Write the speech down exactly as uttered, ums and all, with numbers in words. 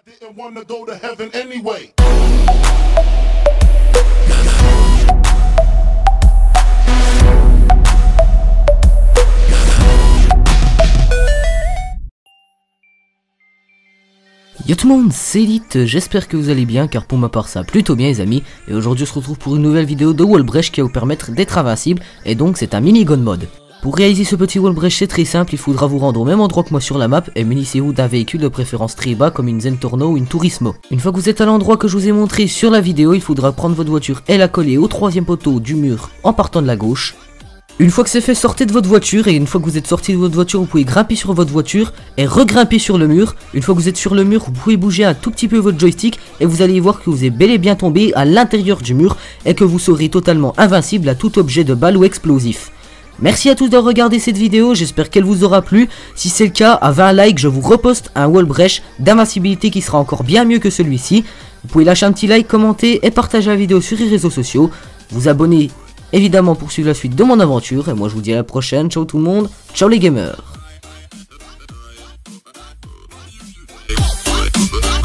didn't wanna go to heaven anyway. Yo tout le monde, c'est Elite, j'espère que vous allez bien car pour ma part ça va plutôt bien les amis. Et aujourd'hui on se retrouve pour une nouvelle vidéo de wall break qui va vous permettre d'être invincible. Et donc c'est un mini gun mode. Pour réaliser ce petit wall break c'est très simple, il faudra vous rendre au même endroit que moi sur la map. Et munissez-vous d'un véhicule de préférence très bas comme une Zentorno ou une Turismo. Une fois que vous êtes à l'endroit que je vous ai montré sur la vidéo, il faudra prendre votre voiture et la coller au troisième poteau du mur en partant de la gauche. Une fois que c'est fait, sortez de votre voiture et une fois que vous êtes sorti de votre voiture, vous pouvez grimper sur votre voiture et regrimper sur le mur. Une fois que vous êtes sur le mur, vous pouvez bouger un tout petit peu votre joystick et vous allez voir que vous êtes bel et bien tombé à l'intérieur du mur et que vous serez totalement invincible à tout objet de balle ou explosif. Merci à tous d'avoir regardé cette vidéo, j'espère qu'elle vous aura plu. Si c'est le cas, à vingt likes, je vous reposte un wall break d'invincibilité qui sera encore bien mieux que celui-ci. Vous pouvez lâcher un petit like, commenter et partager la vidéo sur les réseaux sociaux. Vous abonner évidemment pour suivre la suite de mon aventure. Et moi je vous dis à la prochaine, ciao tout le monde, ciao les gamers.